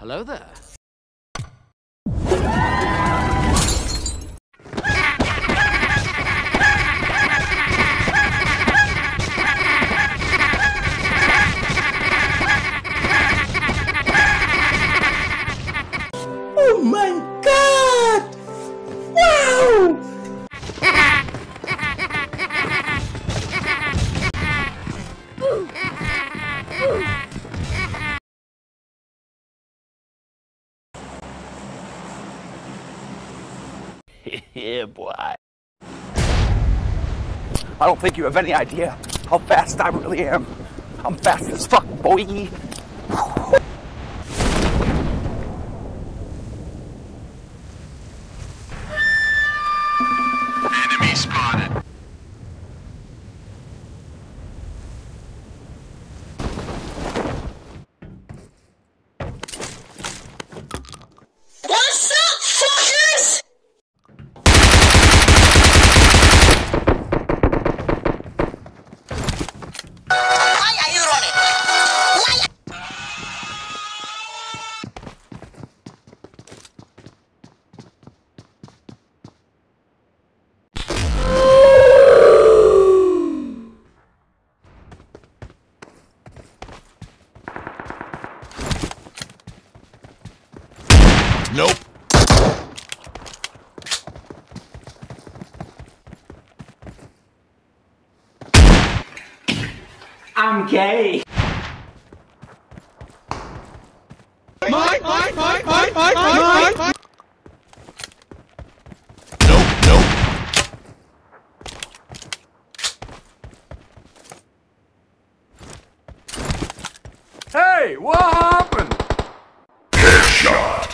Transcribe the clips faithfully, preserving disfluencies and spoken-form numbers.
Hello there. Oh my God! Wow! Yeah, boy. I don't think you have any idea how fast I really am. I'm fast as fuck, boy. Enemy spotted. What's up, fuckers? Why are you running? Why? Nope. I'm gay. Mine, mine, mine, mine, mine, mine, mine. Nope, nope. Hey, what happened? Headshot.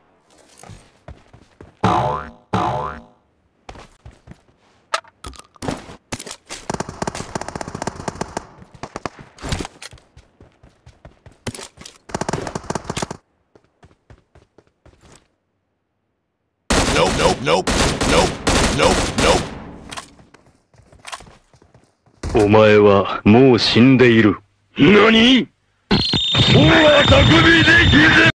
Nope, nope, nope, nope, nope, nope. お前はもう死んでいる。何？もうあたくびできず。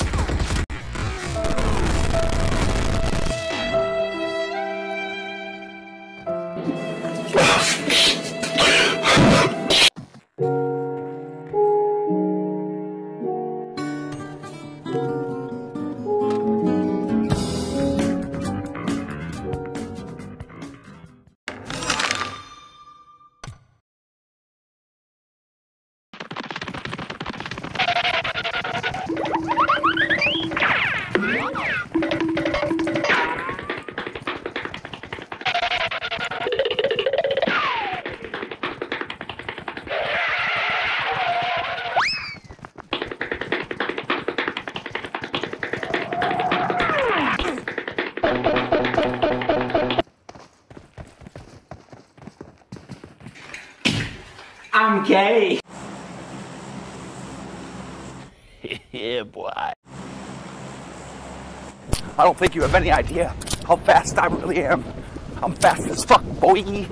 I'm gay. Yeah, boy. I don't think you have any idea how fast I really am. I'm fast as fuck, boy.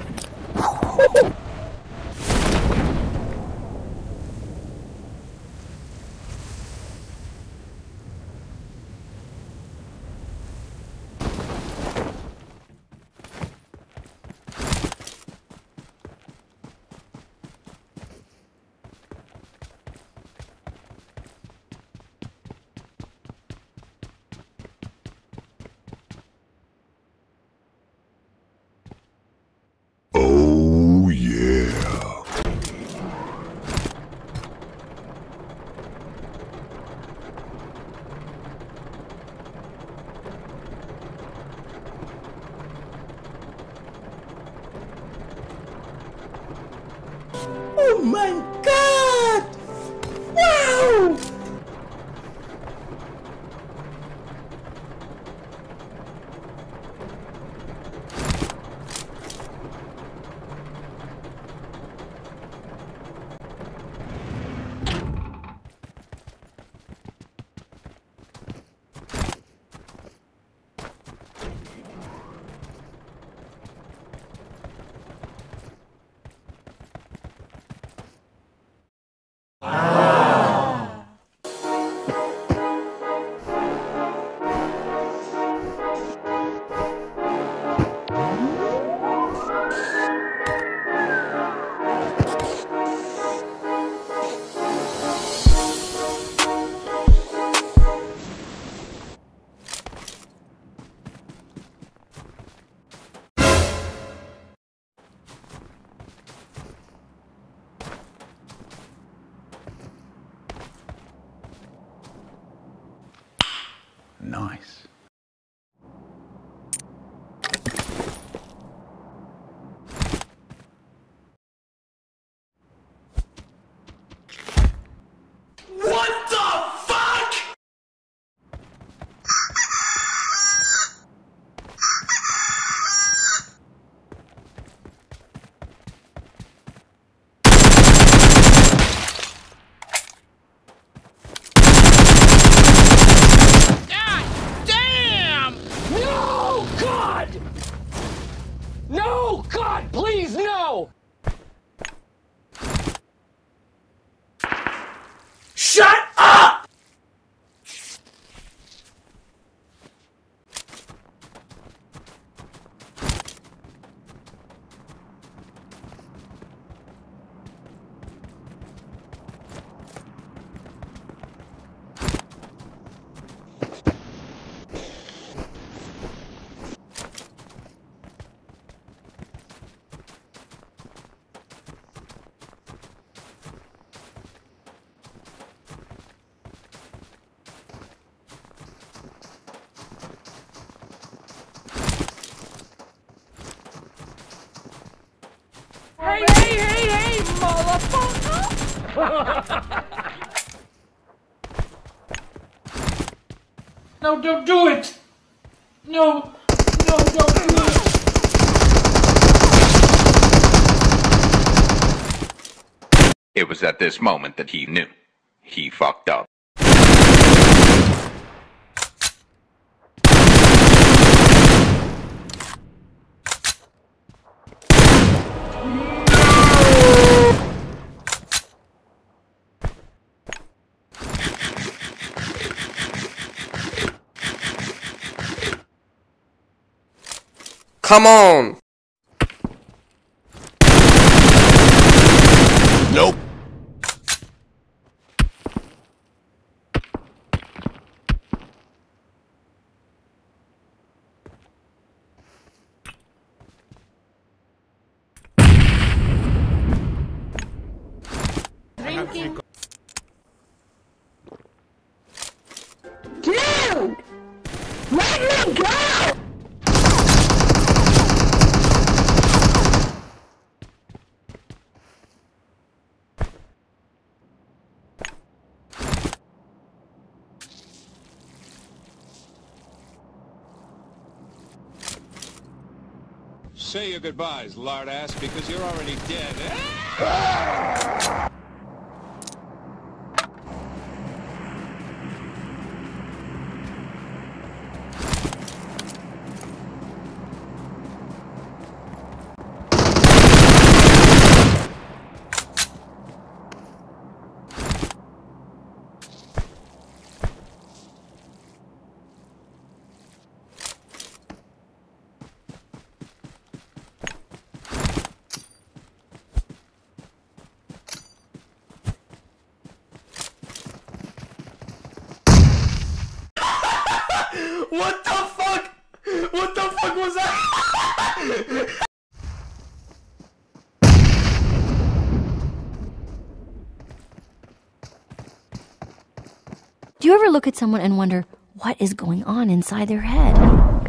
Oh yeah. Oh my God! Wow! Shut up! Hey, hey, hey, hey, motherfucker! No, don't do it! No, no, don't do it! It was at this moment that he knew. He fucked up. Come on! Nope. Drinking. Dude! Let me go! Say your goodbyes, lard ass, because you're already dead. What the fuck? What the fuck was that? Do you ever look at someone and wonder what is going on inside their head?